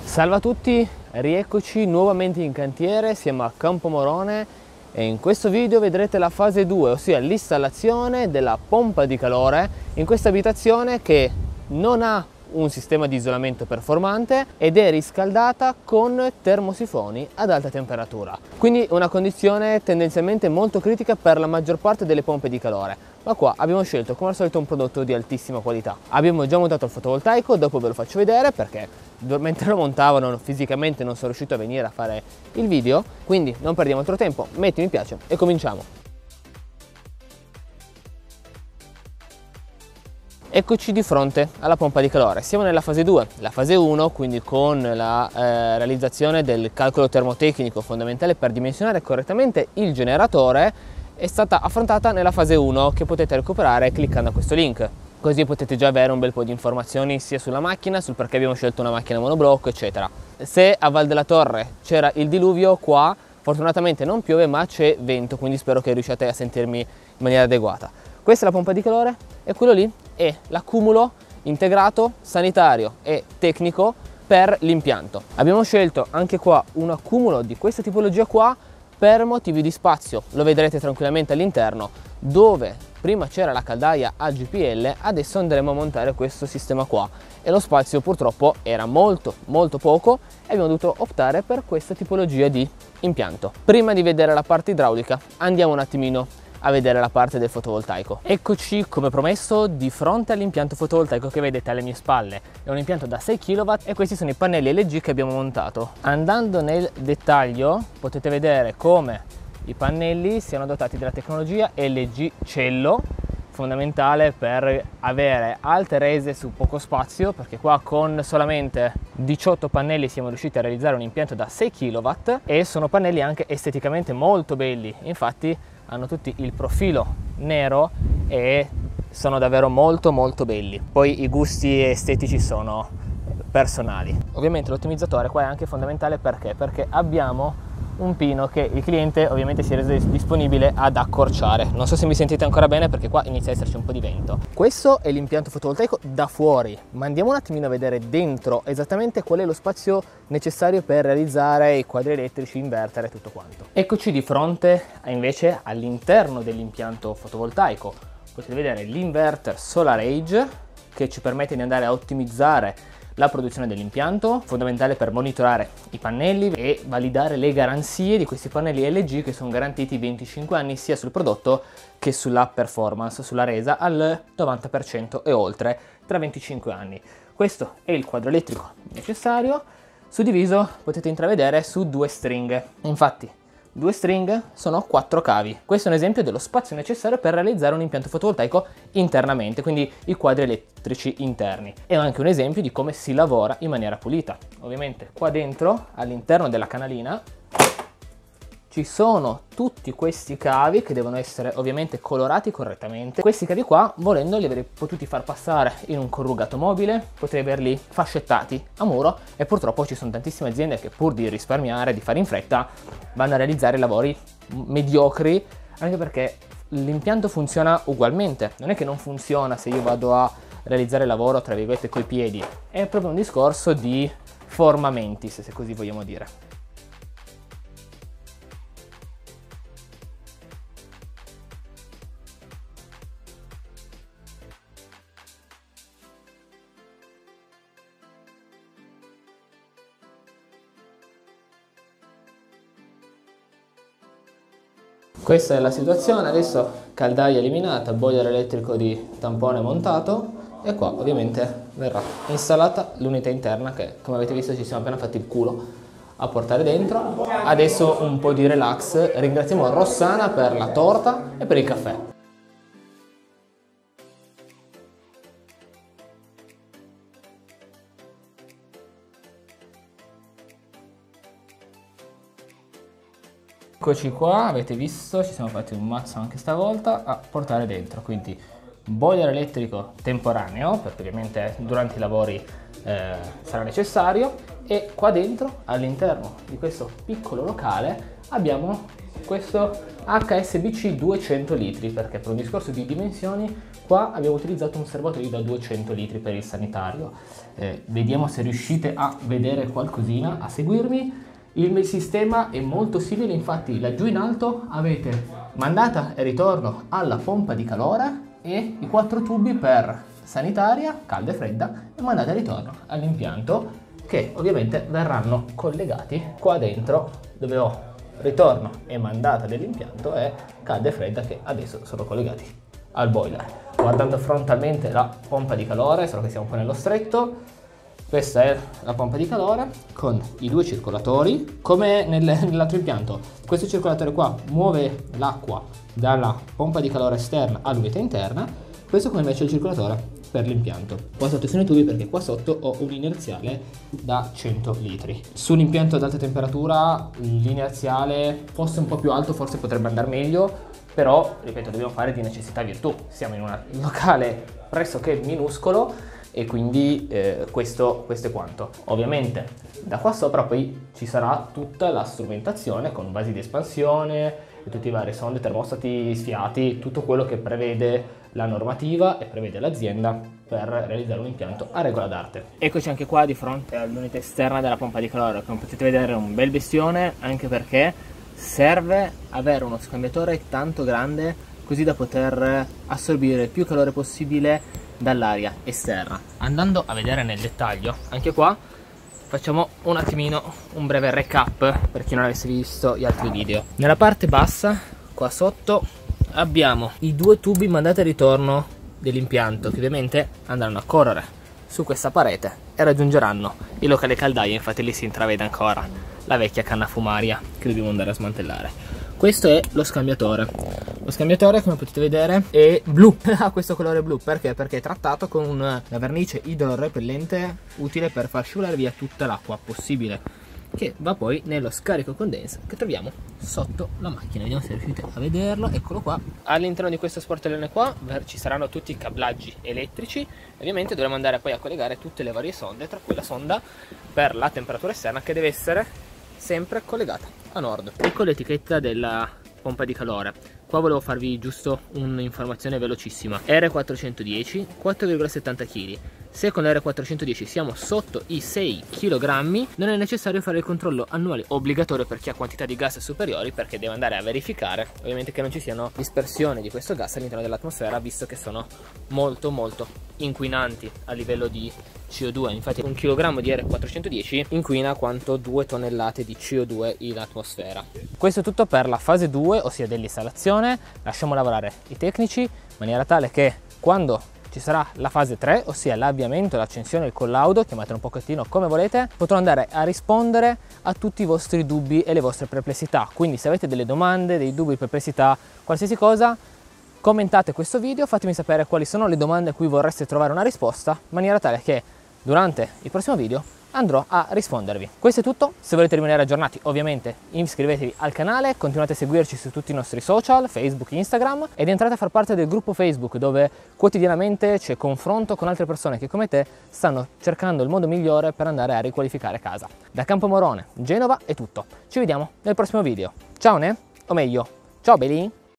Salve a tutti, rieccoci nuovamente in cantiere, siamo a Campomorone e in questo video vedrete la fase 2, ossia l'installazione della pompa di calore in questa abitazione che non ha un sistema di isolamento performante ed è riscaldata con termosifoni ad alta temperatura. Quindi una condizione tendenzialmente molto critica per la maggior parte delle pompe di calore. Ma qua abbiamo scelto come al solito un prodotto di altissima qualità. Abbiamo già montato il fotovoltaico, dopo ve lo faccio vedere perché mentre lo montavano fisicamente non sono riuscito a venire a fare il video, quindi non perdiamo altro tempo, metti mi piace e cominciamo. Eccoci di fronte alla pompa di calore, siamo nella fase 2, la fase 1 quindi con la realizzazione del calcolo termotecnico fondamentale per dimensionare correttamente il generatore è stata affrontata nella fase 1 che potete recuperare cliccando a questo link. Così potete già avere un bel po' di informazioni sia sulla macchina, sul perché abbiamo scelto una macchina monoblocco eccetera. Se a Val della Torre c'era il diluvio, qua fortunatamente non piove ma c'è vento, quindi spero che riusciate a sentirmi in maniera adeguata. Questa è la pompa di calore e quello lì è l'accumulo integrato sanitario e tecnico per l'impianto. Abbiamo scelto anche qua un accumulo di questa tipologia qua per motivi di spazio, lo vedrete tranquillamente all'interno, dove prima c'era la caldaia a GPL, adesso andremo a montare questo sistema qua e lo spazio purtroppo era molto poco e abbiamo dovuto optare per questa tipologia di impianto. Prima di vedere la parte idraulica andiamo un attimino a vedere la parte del fotovoltaico. Eccoci come promesso di fronte all'impianto fotovoltaico che vedete alle mie spalle. È un impianto da 6 kW e questi sono i pannelli LG che abbiamo montato. Andando nel dettaglio potete vedere come i pannelli siano dotati della tecnologia LG Cello, fondamentale per avere alte rese su poco spazio, perché qua con solamente 18 pannelli siamo riusciti a realizzare un impianto da 6 kW e sono pannelli anche esteticamente molto belli, infatti hanno tutti il profilo nero e sono davvero molto belli. Poi i gusti estetici sono personali. Ovviamente l'ottimizzatore qua è anche fondamentale perché abbiamo un pino che il cliente ovviamente si è reso disponibile ad accorciare. Non so se mi sentite ancora bene perché qua inizia a esserci un po' di vento. Questo è l'impianto fotovoltaico da fuori, ma andiamo un attimino a vedere dentro esattamente qual è lo spazio necessario per realizzare i quadri elettrici, inverter e tutto quanto. Eccoci di fronte invece all'interno dell'impianto fotovoltaico. Potete vedere l'inverter SolarEdge che ci permette di andare a ottimizzare la produzione dell'impianto, fondamentale per monitorare i pannelli e validare le garanzie di questi pannelli LG che sono garantiti 25 anni sia sul prodotto che sulla performance, sulla resa al 90% e oltre tra 25 anni. Questo è il quadro elettrico necessario, suddiviso potete intravedere su 2 stringhe. Infatti 2 stringhe sono 4 cavi. Questo è un esempio dello spazio necessario per realizzare un impianto fotovoltaico internamente, quindi i quadri elettrici interni. È anche un esempio di come si lavora in maniera pulita. Ovviamente qua dentro, all'interno della canalina, ci sono tutti questi cavi che devono essere ovviamente colorati correttamente. Questi cavi qua, volendo, li avrei potuti far passare in un corrugato mobile, potrei averli fascettati a muro e purtroppo ci sono tantissime aziende che pur di risparmiare, di fare in fretta, vanno a realizzare lavori mediocri, anche perché l'impianto funziona ugualmente. Non è che non funziona se io vado a realizzare il lavoro tra virgolette coi piedi, è proprio un discorso di formamenti, se così vogliamo dire. Questa è la situazione, adesso caldaia eliminata, boiler elettrico di tampone montato e qua ovviamente verrà installata l'unità interna che, come avete visto, ci siamo appena fatti il culo a portare dentro. Adesso un po' di relax, ringraziamo Rossana per la torta e per il caffè. Eccoci qua, avete visto, ci siamo fatti un mazzo anche stavolta a portare dentro, quindi boiler elettrico temporaneo, perché ovviamente durante i lavori sarà necessario, e qua dentro, all'interno di questo piccolo locale, abbiamo questo HSBC 200 litri, perché per un discorso di dimensioni qua abbiamo utilizzato un serbatoio da 200 litri per il sanitario. Vediamo se riuscite a vedere qualcosina, a seguirmi. Il sistema è molto simile, infatti laggiù in alto avete mandata e ritorno alla pompa di calore e i 4 tubi per sanitaria, calda e fredda, e mandata e ritorno all'impianto, che ovviamente verranno collegati qua dentro dove ho ritorno e mandata dell'impianto e calda e fredda, che adesso sono collegati al boiler. Guardando frontalmente la pompa di calore, solo che siamo un po' nello stretto, questa è la pompa di calore con i 2 circolatori, come nell'altro impianto. Questo circolatore qua muove l'acqua dalla pompa di calore esterna all'unità interna, questo come invece è il circolatore per l'impianto. Qua sotto sono i tubi, perché qua sotto ho un inerziale da 100 litri. Su un impianto ad alta temperatura l'inerziale fosse un po' più alto, forse potrebbe andare meglio, però ripeto, dobbiamo fare di necessità virtù. Siamo in un locale pressoché minuscolo e quindi questo è quanto. Ovviamente da qua sopra poi ci sarà tutta la strumentazione con vasi di espansione e tutti i vari sonde, termostati, sfiati, tutto quello che prevede la normativa e prevede l'azienda per realizzare un impianto a regola d'arte. Eccoci anche qua di fronte all'unità esterna della pompa di calore. Come potete vedere è un bel bestione, anche perché serve avere uno scambiatore tanto grande così da poter assorbire il più calore possibile dall'aria esterna. Andando a vedere nel dettaglio, anche qua facciamo un attimino un breve recap per chi non avesse visto gli altri video. Nella parte bassa, qua sotto, abbiamo i 2 tubi mandata e ritorno dell'impianto, che ovviamente andranno a correre su questa parete e raggiungeranno il locale caldaia. Infatti lì si intravede ancora la vecchia canna fumaria che dobbiamo andare a smantellare. Questo è lo scambiatore. Lo scambiatore, come potete vedere, è blu, ha questo colore blu. Perché? Perché è trattato con una vernice idrorepellente utile per far scivolare via tutta l'acqua possibile, che va poi nello scarico condensa che troviamo sotto la macchina. Vediamo se riuscite a vederlo, eccolo qua. All'interno di questo sportellone qua ci saranno tutti i cablaggi elettrici. Ovviamente dovremo andare poi a collegare tutte le varie sonde, tra cui la sonda per la temperatura esterna, che deve essere sempre collegata a nord. Ecco l'etichetta della pompa di calore. Qua volevo farvi giusto un'informazione velocissima. R410, 4,70 kg. Se con l'R410 siamo sotto i 6 kg, non è necessario fare il controllo annuale obbligatorio per chi ha quantità di gas superiori, perché deve andare a verificare ovviamente che non ci siano dispersioni di questo gas all'interno dell'atmosfera, visto che sono molto inquinanti a livello di CO2. Infatti un chilogrammo di R410 inquina quanto 2 tonnellate di CO2 in atmosfera. Questo è tutto per la fase 2, ossia dell'installazione. Lasciamo lavorare i tecnici in maniera tale che quando ci sarà la fase 3, ossia l'avviamento, l'accensione, il collaudo, chiamatelo un pochettino come volete, potrò andare a rispondere a tutti i vostri dubbi e le vostre perplessità. Quindi se avete delle domande, dei dubbi, perplessità, qualsiasi cosa, commentate questo video, fatemi sapere quali sono le domande a cui vorreste trovare una risposta, in maniera tale che durante il prossimo video andrò a rispondervi. Questo è tutto. Se volete rimanere aggiornati, ovviamente iscrivetevi al canale, continuate a seguirci su tutti i nostri social, Facebook, Instagram, ed entrate a far parte del gruppo Facebook, dove quotidianamente c'è confronto con altre persone che come te stanno cercando il modo migliore per andare a riqualificare casa. Da Campomorone, Genova è tutto. Ci vediamo nel prossimo video. Ciao ne? O meglio, ciao belli!